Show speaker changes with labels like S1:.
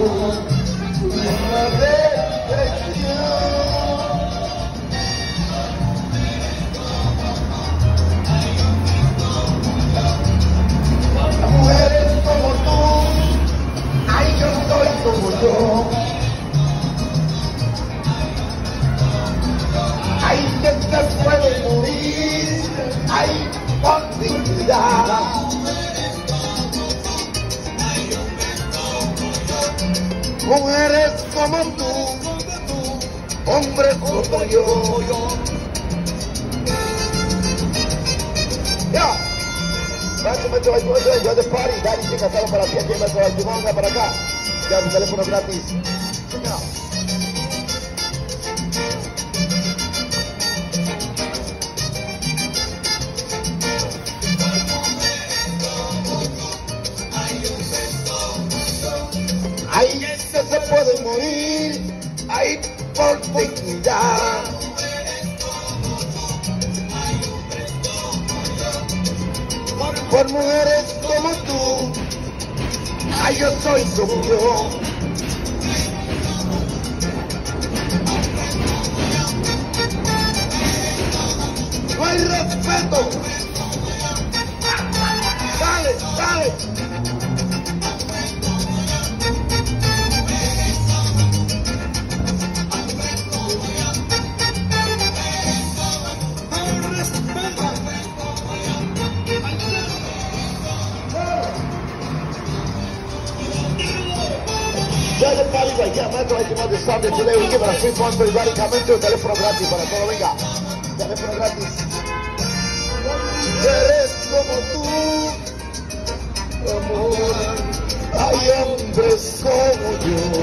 S1: una reflexión. Mujeres como tú, ay, yo soy como yo. Ay, que se puede morir, ay, por dignidad. Mujeres como tú, hombres como yo. Ya, yo de party, Darry, que casado para ti, aquí en Metro Altimón, para acá. Ya, un teléfono gratis. Ya. Ahí se puede morir, ahí por dignidad. Por mujeres como tú, ay, yo soy como yo. No hay respeto. Dale, dale. Ya de party de aquí a Metro Altimón de Sunday today we give it a free fund for everybody. Coming to teléfono gratis para todo, venga. Teléfono gratis. Eres como tú, amor. Hay hombres como yo.